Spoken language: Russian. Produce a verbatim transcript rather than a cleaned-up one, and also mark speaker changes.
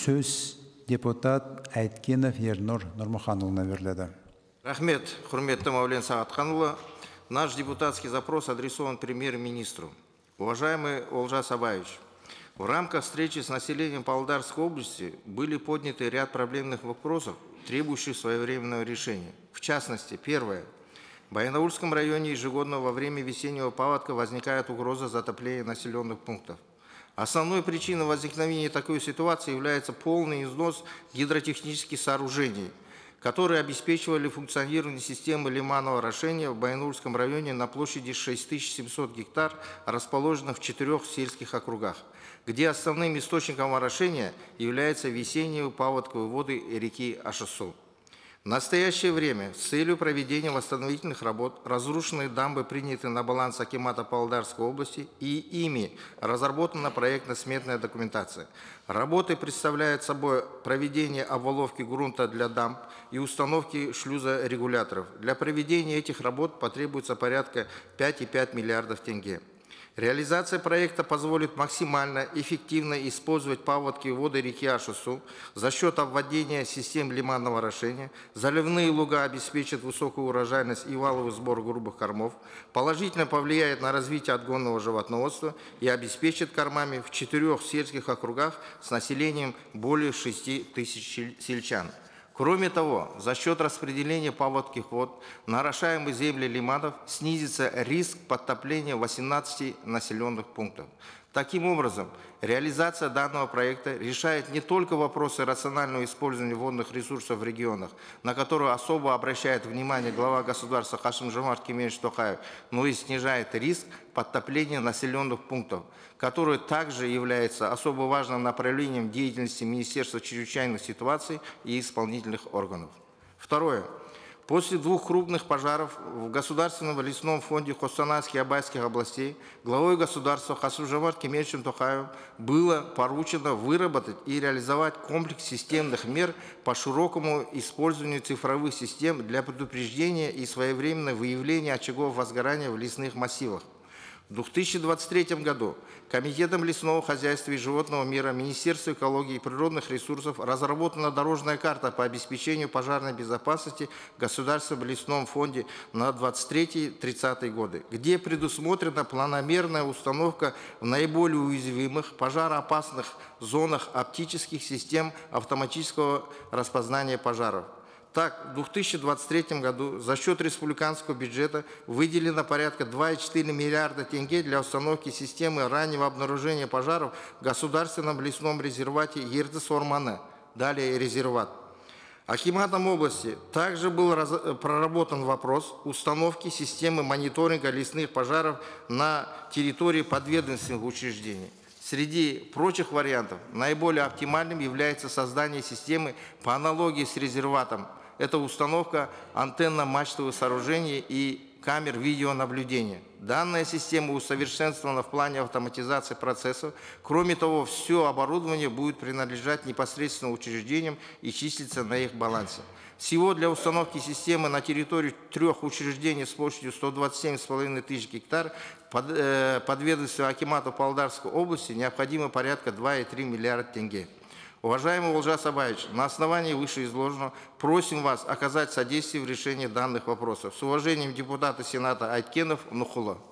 Speaker 1: сөз депутат Айткенов Ернур Нурмухановна беріледі.
Speaker 2: Рахмет, хурметті Маулен Сағатханұлы. Наш депутатский запрос адресован премьер-министру. Уважаемый Олжас Абаевич, в рамках встречи с населением Павлодарской области были подняты ряд проблемных вопросов, требующих своевременного решения. В частности, первое. В Баянаульском районе ежегодно во время весеннего паводка возникает угроза затопления населенных пунктов. Основной причиной возникновения такой ситуации является полный износ гидротехнических сооружений, которые обеспечивали функционирование системы лиманного орошения в Баянаульском районе на площади шесть тысяч семьсот гектар, расположенных в четырех сельских округах, где основным источником орошения являются весенние паводковые воды реки Ашасу. В настоящее время с целью проведения восстановительных работ разрушенные дамбы приняты на баланс акимата Павлодарской области и ими разработана проектно-сметная документация. Работы представляют собой проведение обваловки грунта для дамб и установки шлюзорегуляторов. Для проведения этих работ потребуется порядка пяти и пяти десятых миллиардов тенге. Реализация проекта позволит максимально эффективно использовать паводки воды реки Ашасу за счет обводения систем лиманного орошения. Заливные луга обеспечат высокую урожайность и валовый сбор грубых кормов, положительно повлияет на развитие отгонного животноводства и обеспечит кормами в четырех сельских округах с населением более шести тысяч сельчан. Кроме того, за счет распределения паводковых вод на орошаемые земли лиманов снизится риск подтопления восемнадцати населенных пунктов. Таким образом, реализация данного проекта решает не только вопросы рационального использования водных ресурсов в регионах, на которые особо обращает внимание глава государства Касым-Жомарт Кемелевич Токаев, но и снижает риск подтопления населенных пунктов, который также является особо важным направлением деятельности Министерства чрезвычайных ситуаций и исполнительных органов. Второе. После двух крупных пожаров в Государственном лесном фонде Костанайской и Абайских областей главой государства Касым-Жомарт Кемелевичем Токаевым было поручено выработать и реализовать комплекс системных мер по широкому использованию цифровых систем для предупреждения и своевременного выявления очагов возгорания в лесных массивах. В две тысячи двадцать третьем году Комитетом лесного хозяйства и животного мира Министерства экологии и природных ресурсов разработана дорожная карта по обеспечению пожарной безопасности в Государственном лесном фонде на двадцать третий — тридцатые годы, где предусмотрена планомерная установка в наиболее уязвимых пожароопасных зонах оптических систем автоматического распознания пожаров. Так, в две тысячи двадцать третьем году за счет республиканского бюджета выделено порядка двух целых четыре десятых миллиарда тенге для установки системы раннего обнаружения пожаров в государственном лесном резервате Ердыс-Орманы, далее резерват. Акиматом области также был проработан вопрос установки системы мониторинга лесных пожаров на территории подведомственных учреждений. Среди прочих вариантов наиболее оптимальным является создание системы по аналогии с резерватом. Это установка антенно-мачтовых сооружений и камер видеонаблюдения. Данная система усовершенствована в плане автоматизации процессов. Кроме того, все оборудование будет принадлежать непосредственно учреждениям и числиться на их балансе. Всего для установки системы на территории трех учреждений с площадью сто двадцать семь с половиной тысяч гектар под, э, подведомству акимата Павлодарской области необходимо порядка двух целых трёх десятых миллиарда тенге. Уважаемый Олжас Абаевич, на основании вышеизложенного просим вас оказать содействие в решении данных вопросов. С уважением депутата Сената Айткенов Нухула.